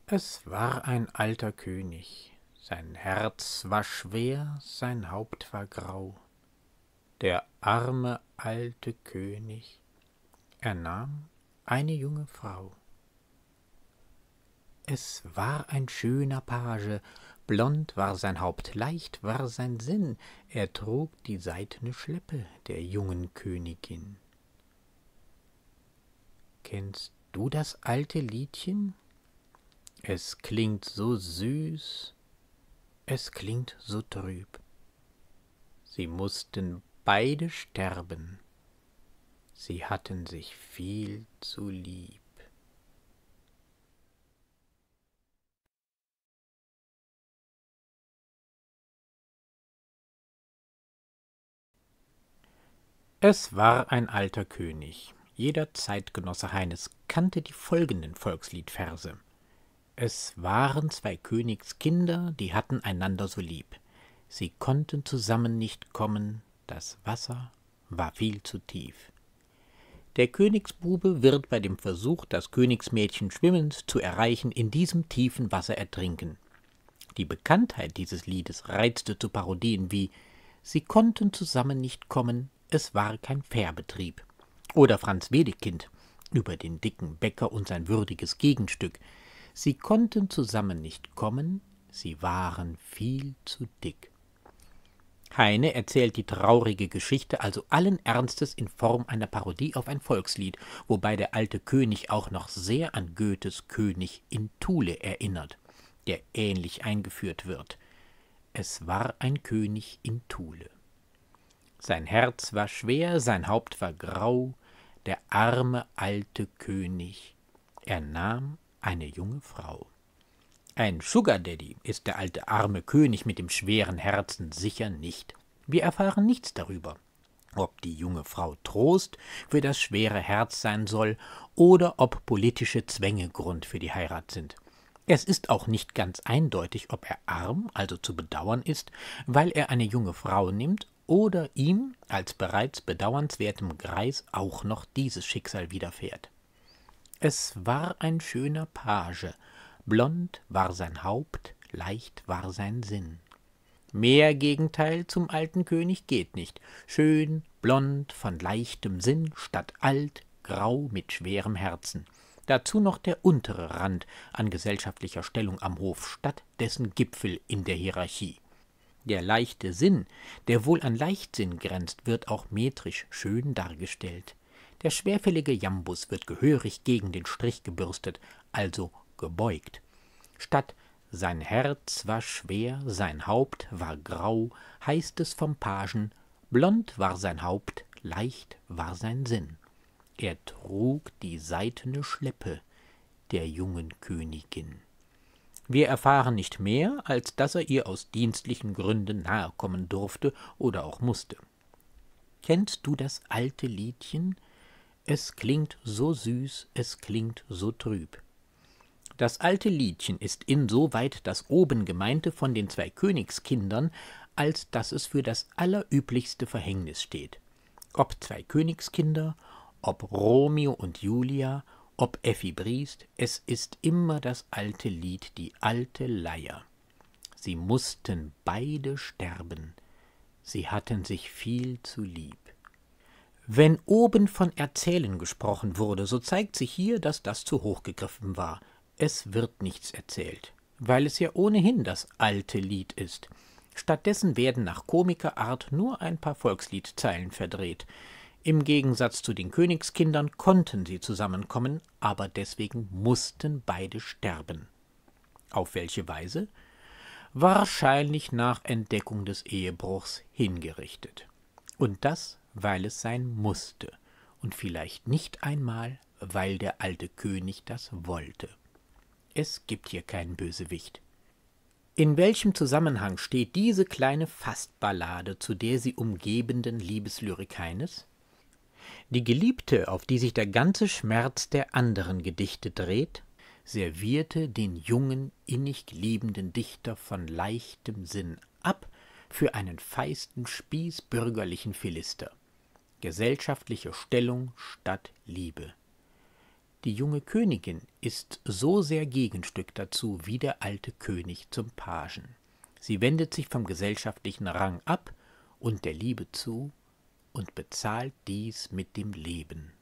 Es war ein alter König, sein Herz war schwer, sein Haupt war grau. Der arme alte König, er nahm eine junge Frau. Es war ein schöner Page, blond war sein Haupt, leicht war sein Sinn, er trug die seidne Schleppe der jungen Königin. Kennst du das alte Liedchen? Es klingt so süß, es klingt so trüb. Sie mußten beide sterben, sie hatten sich viel zu lieb. Es war ein alter König. Jeder Zeitgenosse Heines kannte die folgenden Volksliedverse. Es waren zwei Königskinder, die hatten einander so lieb. Sie konnten zusammen nicht kommen, das Wasser war viel zu tief. Der Königsbube wird bei dem Versuch, das Königsmädchen schwimmend zu erreichen, in diesem tiefen Wasser ertrinken. Die Bekanntheit dieses Liedes reizte zu Parodien wie »Sie konnten zusammen nicht kommen, es war kein Fährbetrieb« oder Franz Wedekind über den dicken Bäcker und sein würdiges Gegenstück »Sie konnten zusammen nicht kommen, sie waren viel zu dick«. Heine erzählt die traurige Geschichte also allen Ernstes in Form einer Parodie auf ein Volkslied, wobei der alte König auch noch sehr an Goethes König in Thule erinnert, der ähnlich eingeführt wird. Es war ein König in Thule. Sein Herz war schwer, sein Haupt war grau, der arme alte König, er nahm eine junge Frau. Ein Sugar Daddy ist der alte arme König mit dem schweren Herzen sicher nicht. Wir erfahren nichts darüber, ob die junge Frau Trost für das schwere Herz sein soll oder ob politische Zwänge Grund für die Heirat sind. Es ist auch nicht ganz eindeutig, ob er arm, also zu bedauern ist, weil er eine junge Frau nimmt, oder ihm als bereits bedauernswertem Greis auch noch dieses Schicksal widerfährt. Es war ein schöner Page, blond war sein Haupt, leicht war sein Sinn. Mehr Gegenteil zum alten König geht nicht. Schön, blond, von leichtem Sinn, statt alt, grau mit schwerem Herzen. Dazu noch der untere Rand an gesellschaftlicher Stellung am Hof, statt dessen Gipfel in der Hierarchie. Der leichte Sinn, der wohl an Leichtsinn grenzt, wird auch metrisch schön dargestellt. Der schwerfällige Jambus wird gehörig gegen den Strich gebürstet, also gebeugt. Statt sein Herz war schwer, sein Haupt war grau, heißt es vom Pagen, blond war sein Haupt, leicht war sein Sinn. Er trug die seidne Schleppe der jungen Königin. Wir erfahren nicht mehr, als dass er ihr aus dienstlichen Gründen nahe kommen durfte oder auch musste. Kennst du das alte Liedchen? Es klingt so süß, es klingt so trüb. Das alte Liedchen ist insoweit das oben gemeinte von den zwei Königskindern, als dass es für das allerüblichste Verhängnis steht. Ob zwei Königskinder, ob Romeo und Julia, ob Effi Briest, es ist immer das alte Lied, die alte Leier. Sie mußten beide sterben, sie hatten sich viel zu lieb. Wenn oben von Erzählen gesprochen wurde, so zeigt sich hier, dass das zu hoch gegriffen war. Es wird nichts erzählt, weil es ja ohnehin das alte Lied ist. Stattdessen werden nach Komikerart nur ein paar Volksliedzeilen verdreht. Im Gegensatz zu den Königskindern konnten sie zusammenkommen, aber deswegen mussten beide sterben. Auf welche Weise? Wahrscheinlich nach Entdeckung des Ehebruchs hingerichtet. Und das, weil es sein musste, und vielleicht nicht einmal, weil der alte König das wollte. Es gibt hier keinen Bösewicht. In welchem Zusammenhang steht diese kleine Fastballade zu der sie umgebenden Liebeslyrik Heines? Die Geliebte, auf die sich der ganze Schmerz der anderen Gedichte dreht, servierte den jungen, innig liebenden Dichter von leichtem Sinn ab für einen feisten, spießbürgerlichen Philister. Gesellschaftliche Stellung statt Liebe. Die junge Königin ist so sehr Gegenstück dazu wie der alte König zum Pagen. Sie wendet sich vom gesellschaftlichen Rang ab und der Liebe zu und bezahlt dies mit dem Leben.